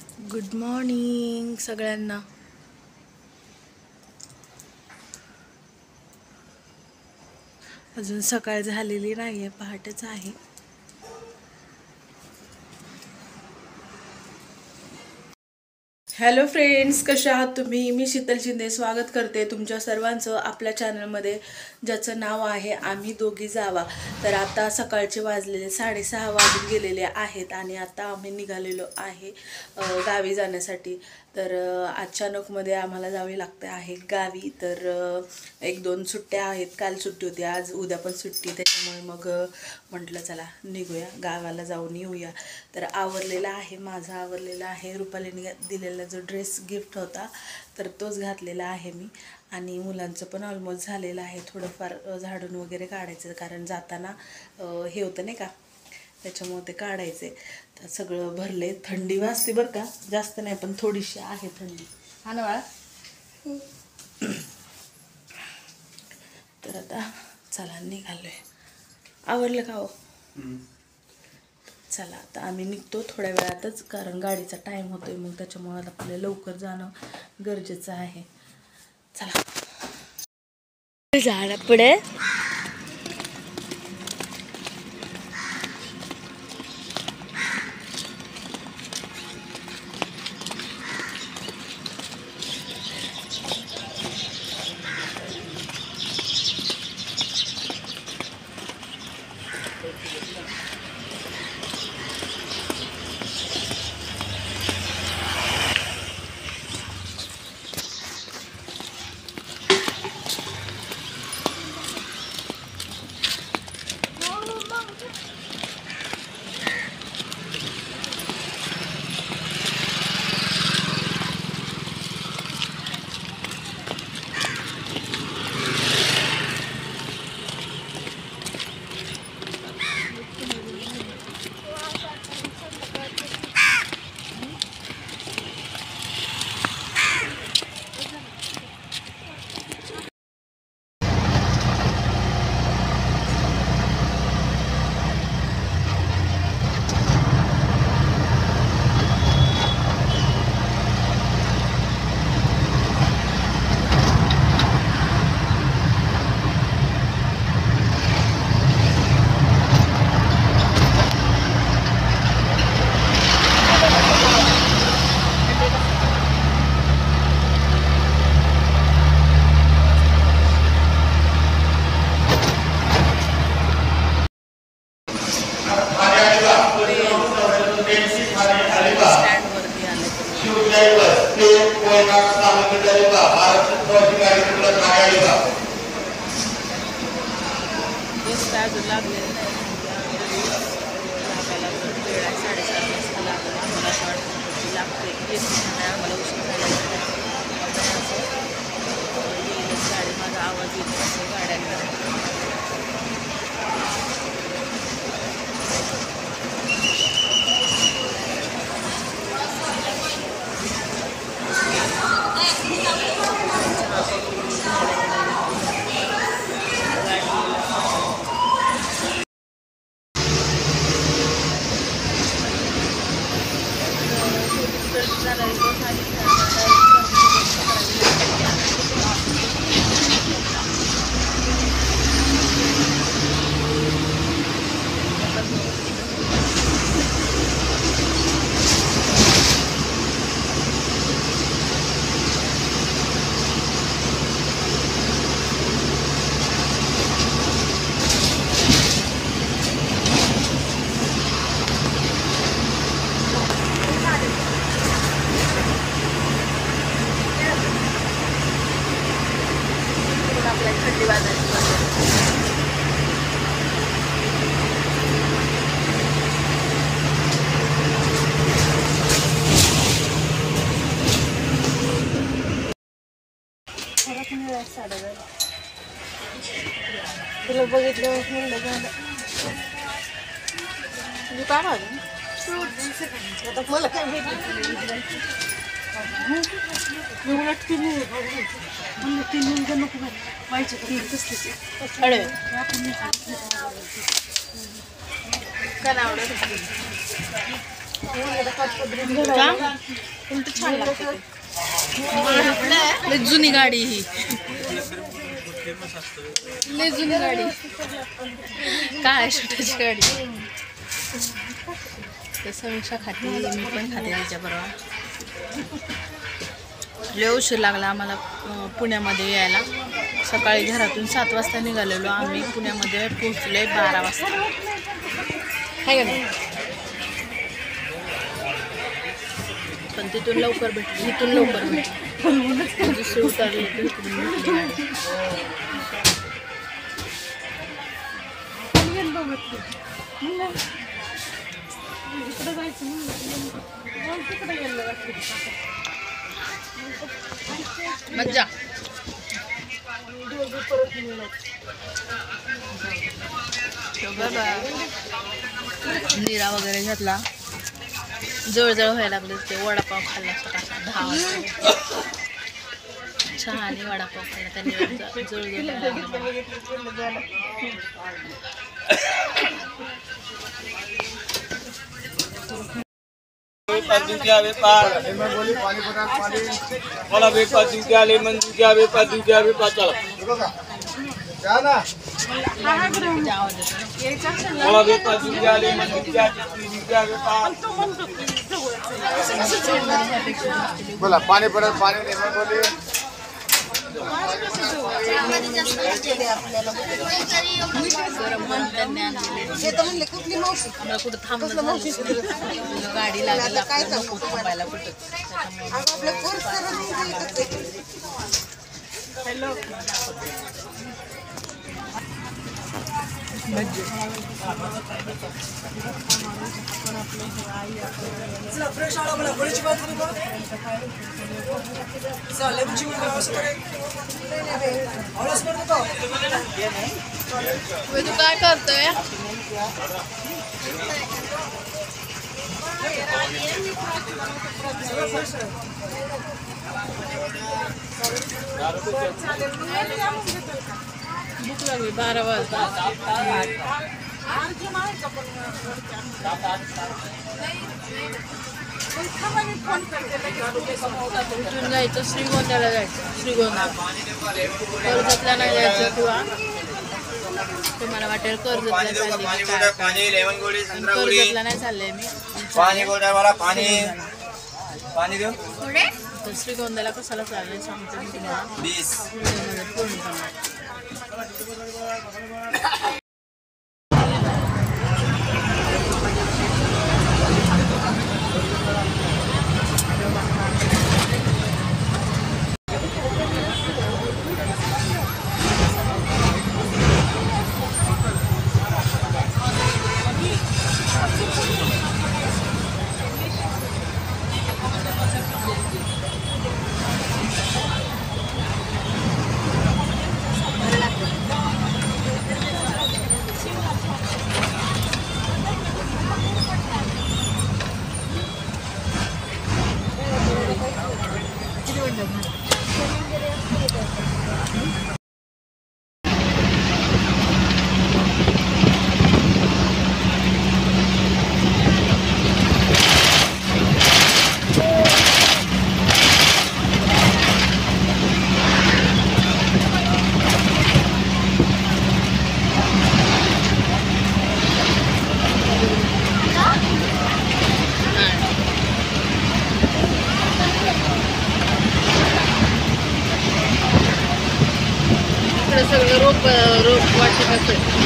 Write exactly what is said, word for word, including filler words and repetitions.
Good morning सगळ्यांना. अजून सकाळ झालेली नाही आहे, पहाटेच आहे. हॅलो फ्रेंड्स, कशा आहात तुम्ही? मी शीतल शिंदे स्वागत करते तुमच्या सर्वांचं आपल्या चॅनलमध्ये, ज्याचं नाव आहे आम्ही दोघी जावा. तर आता सकाळचे वाजलेले साडेसहा वाजून गेलेले आहेत आणि आता आम्ही निघालेलो आहे गावी जाण्यासाठी. तर अचानकमध्ये आम्हाला जावे लागते आहे गावी. तर एक दोन सुट्ट्या आहेत, काल सुट्टी होती, आज उद्या पण सुट्टी, त्याच्यामुळे मग म्हटलं चला निघूया, गावाला जाऊन येऊया. तर आवरलेला आहे, माझा आवरलेला आहे. रुपालीने दिलेला जो ड्रेस गिफ्ट होता तर तोच घातलेला आहे मी. आणि मुलांचं पण ऑलमोस्ट झालेलं आहे, थोडंफार झाडून वगैरे काढायचं, कारण जाताना हे होतं नाही का, त्याच्यामुळे ते काढायचे. तर सगळं भरले. थंडी वाजते बरं का, जास्त नाही पण थोडीशी आहे थंडी. हा ना बाळा. तर आता चला निघालोय. आवरलं का हो? चला आता आम्ही निघतो थोड्या वेळातच, कारण गाडीचा टाईम होतोय, मग त्याच्यामुळे आपल्याला लवकर जाणं गरजेचं आहे. चला झाडा पुढे. अजून लागलेलं नाही, लागायला वेळ आहे, साडेसात वाजता लागला. आम्हाला असं वाटतं लागते की आम्हाला उशीर झाला असं येईलच गाडी. माझा आवाज येत असं गाड्यांना. थंडी वाजायची. तुला बघितलं म्हणलं झालं. तुझी काय राहिलं आता मला काय भेटलं. एवढं तीन म्हणलं तीन मुलगा नको पाहिजे कसले काय आवडत उलट छान लागतं. लय जुनी गाडी ही, लय जुनी गाडी, काय छोट्याची गाडी. तर समीक्षा खाते, मी पण खाते त्याच्याबरोबर. लय उशीर लागला आम्हाला पुण्यामध्ये यायला. सकाळी घरातून सात वाजता निघालेलो आम्ही, पुण्यामध्ये पोहोचले बारा वाजता. आहे का नाही? पण तिथून लवकर भेटली, इथून लवकर भेटली. दुसरी उतरली तर इकडून भेटली गाडी. मज्जा. निरा वगैरे घेतला, जवळजवळ व्हायला लागले. ते वडापाव खाल्ला सकाळ दहा वाजता. चहा आणि वडापाव खाल्ला त्यांनी, जवळजवळ दूधिया व्यापार वाला व्यापार दूधिया लेमन दूधिया व्यापार दूधिया व्यापार चला वाला व्यापार दूधिया लेमन दूधिया दूधिया व्यापार बोला पाणी परत पाणी लेमन बोली कुठं थांबलं गाडी लागली थांबायला कुठं. हॅलो तू काय करतोय? भूक लागली बारा वाजता. इथून जायचं श्रीगोंद्याला जायचं. श्रीगोंदा कर्जतला नाही जायचं किंवा तुम्हाला वाटेल कर्जतला चालले, कर्जतला नाही चालले मी. पाणी गोड्यावाला पाणी पाणी देऊ. तर श्रीगोंद्याला कशाला चाललंय सांगतो मी तुम्हाला. सगळं रोप रोप वाटत असेल.